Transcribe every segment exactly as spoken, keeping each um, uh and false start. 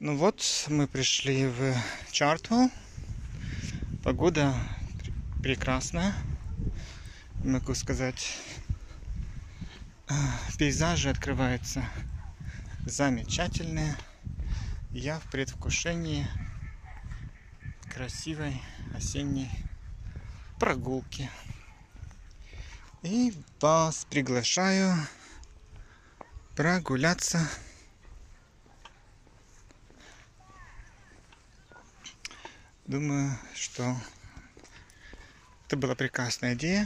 Ну вот, мы пришли в Чартвелл. Погода прекрасная. Могу сказать, пейзажи открываются замечательные. Я в предвкушении красивой осенней прогулки. И вас приглашаю прогуляться. Думаю, что это была прекрасная идея.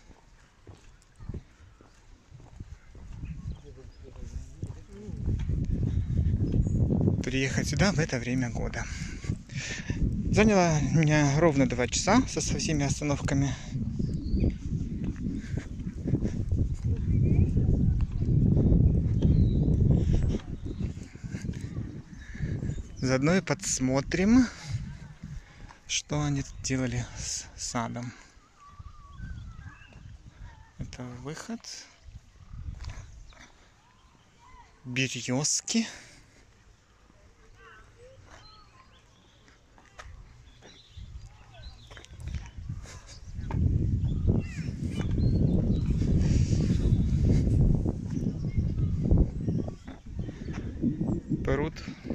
Приехать сюда в это время года. Заняло меня ровно два часа со всеми остановками. Заодно и подсмотрим, что они делали с садом. Это выход. Березки. Пруд.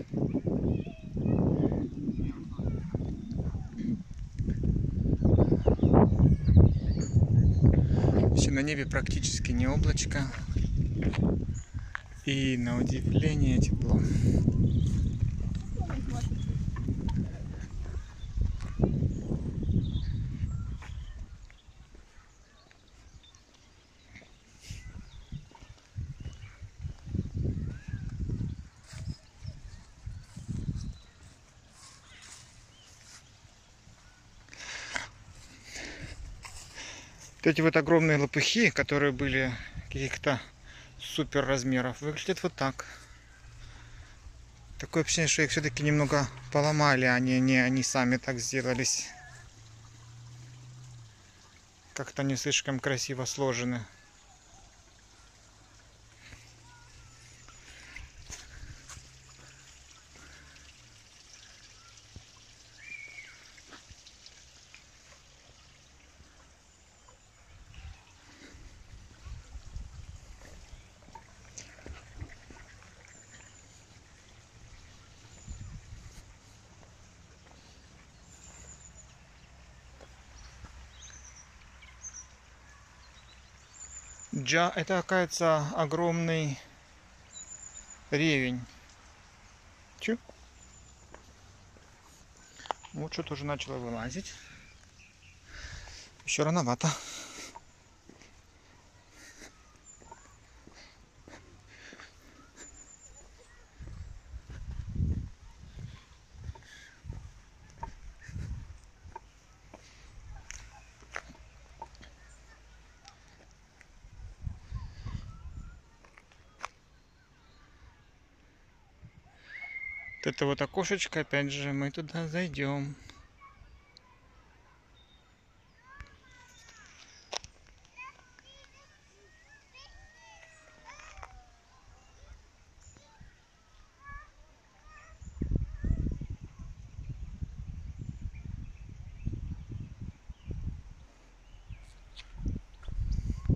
Все, на небе практически не облачко. И на удивление тепло. Вот эти вот огромные лопухи, которые были каких-то супер размеров, выглядят вот так. Такое ощущение, что их все-таки немного поломали, они не они сами так сделались. Как-то не слишком красиво сложены. Джа, это, оказывается, огромный ревень. Чу? Вот что-то уже начало вылазить. Еще рановато. Это вот окошечко, опять же, мы туда зайдем.